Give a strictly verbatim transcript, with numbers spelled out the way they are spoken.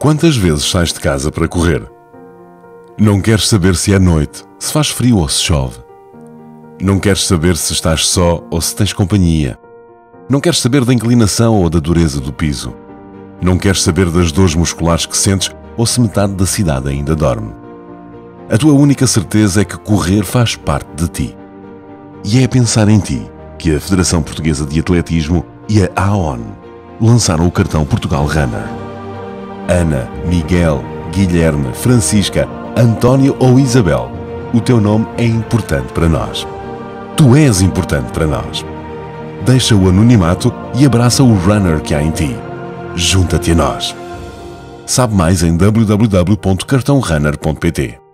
Quantas vezes sais de casa para correr? Não queres saber se é noite, se faz frio ou se chove. Não queres saber se estás só ou se tens companhia. Não queres saber da inclinação ou da dureza do piso. Não queres saber das dores musculares que sentes ou se metade da cidade ainda dorme. A tua única certeza é que correr faz parte de ti. E é a pensar em ti que a Federação Portuguesa de Atletismo e a AON lançaram o cartão Portugal Runner. Ana, Miguel, Guilherme, Francisca, António ou Isabel, o teu nome é importante para nós. Tu és importante para nós. Deixa o anonimato e abraça o runner que há em ti. Junta-te a nós. Sabe mais em w w w ponto cartão runner ponto p t.